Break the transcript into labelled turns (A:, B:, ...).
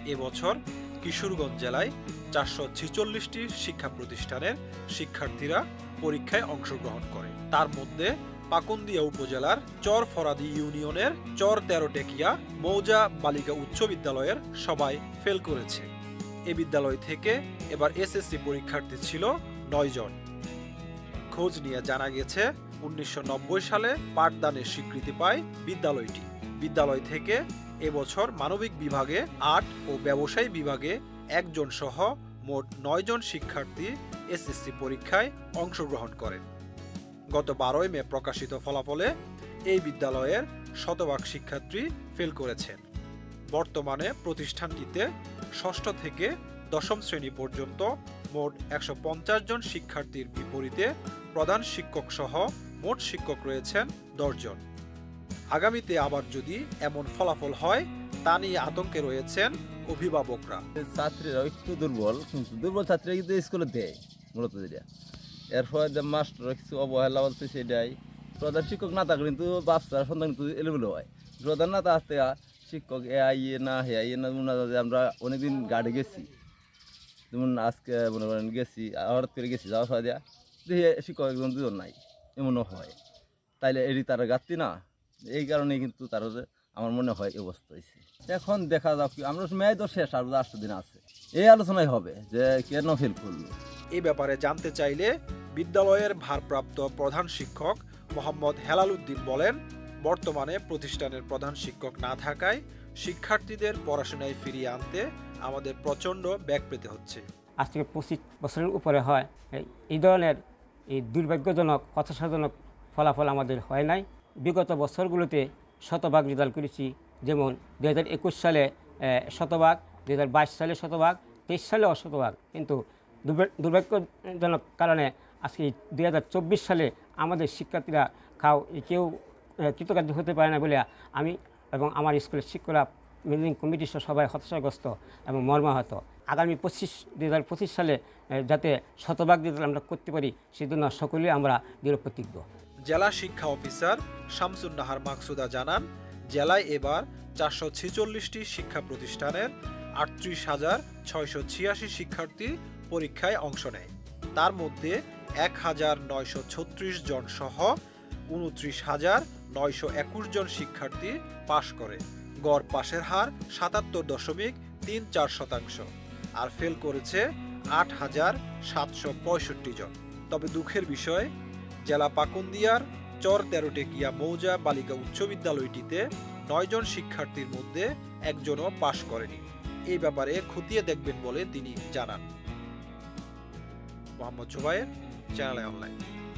A: এবছর কিশোরগঞ্জ জেলায় 446টি শিক্ষা প্রতিষ্ঠানের শিক্ষার্থীরা পরীক্ষায় অংশগ্রহণ করে। তার মধ্যে পাকুন্দিয়া উপজেলার চর ফরাদি ইউনিয়নের চর তেরোটেকিয়া মৌজা বালিকা উচ্চ বিদ্যালয়ের সবাই ফেল করেছে। এ বিদ্যালয় থেকে এবার এসএসসি পরীক্ষার্থী ছিল 9 জন। খোঁজ নিয়ে জানা গেছে 1990 সালে পাঠদানের স্বীকৃতি পায় বিদ্যালয়টি। বিদ্যালয় থেকে এবছর মানবিক বিভাগে 8 ও ব্যবসায়ী বিভাগে 1 জন সহ মোট 9 জন শিক্ষার্থী এসএসসি পরীক্ষায় অংশগ্রহণ করেন। গত 12 মে প্রকাশিত ফলাফলে এই বিদ্যালয়ের শতভাগ শিক্ষার্থী ফেল করেছেন। বর্তমানে প্রতিষ্ঠানটিতে ষষ্ঠ থেকে দশম শ্রেণী পর্যন্ত মোট 150 জন শিক্ষার্থীর বিপরীতে প্রধান শিক্ষক সহ মোট শিক্ষক রয়েছেন 10 জন। আগামীতে আবার যদি এমন ফলাফল হয় তা নিয়ে আতঙ্কে রয়েছেন অভিভাবকরা।
B: ছাত্রীরা একটু দুর্বল, কিন্তু দুর্বল ছাত্রীরা কিন্তু স্কুলে দেয় মূলত যেটা। এরপর মাস্টাররা কিছু অবহেলা বলতে সেটাই। প্রধান শিক্ষক না থাকলে কিন্তু বাচ্চার সন্তান কিন্তু এলোমেলো হয়। প্রধান না থাকতে শিক্ষক ইয়ে না আমরা অনেকদিন গাড়ি গেছি, যেমন আজকে মনে করেন গেছি, হঠাৎ করে গেছি, যাওয়া হয় দেয়া দেখি শিক্ষক একজন দুজন নাই, এমনও হয়। তাইলে এটি তারা গাত্তি না, এই কারণেই কিন্তু তারা আমার মনে হয় অবস্থা হয়েছে। এখন দেখা যাক, আমরা মেয়ে তো শেষ আর 8 দিন আছে, এই আলোচনাই হবে যে কেন ফেল করলো।
A: এই ব্যাপারে জানতে চাইলে বিদ্যালয়ের ভারপ্রাপ্ত প্রধান শিক্ষক মোহাম্মদ হেলাল উদ্দিন বলেন, বর্তমানে প্রতিষ্ঠানের প্রধান শিক্ষক না থাকায় শিক্ষার্থীদের পড়াশোনায় ফিরিয়ে আনতে আমাদের প্রচণ্ড ব্যাগ পেতে হচ্ছে।
C: আজ থেকে 25 বছরের উপরে হয় এই ধরনের এই দুর্ভাগ্যজনক হতাশাজনক ফলাফল আমাদের হয় নাই। বিগত বছরগুলোতে শতভাগ রেজাল্ট করেছি, যেমন 2021 সালে শতভাগ, 2022 সালে শতভাগ, 23 সালেও শতভাগ। কিন্তু দুর্ভাগ্যজনক কারণে আজকে 2024 সালে আমাদের শিক্ষার্থীরা কেউ কৃতকার্য হতে পারে না বলে আমি এবং আমার স্কুলের শিক্ষকরা ম্যানেজিং কমিটির সবাই হতাশাগ্রস্ত এবং মর্মাহত। আগামী 2025 সালে যাতে শতভাগ রেজাল্ট আমরা করতে পারি সেজন্য সকলেই আমরা দৃঢ় প্রতিজ্ঞ।
A: জেলা শিক্ষা অফিসার শামসুন নাহার মাকসুদা জানান, জেলায় এবার 446টি শিক্ষা প্রতিষ্ঠানের 38,686 শিক্ষার্থী পরীক্ষায় অংশ নেয়। তার মধ্যে 1,936 জন সহ 29,921 জন শিক্ষার্থী পাশ করে। গড় পাশের হার 77.34%, আর ফেল করেছে 8,765 জন। তবে দুঃখের বিষয়, জেলা পাকুন্দিয়ার চর তেরোটেকিয়া মৌজা বালিকা উচ্চ বিদ্যালয়টিতে 9 জন শিক্ষার্থীর মধ্যে একজনও পাশ করেনি। এই ব্যাপারে খতিয়ে দেখবেন বলে তিনি জানান। Mohammad Zubair, channel online.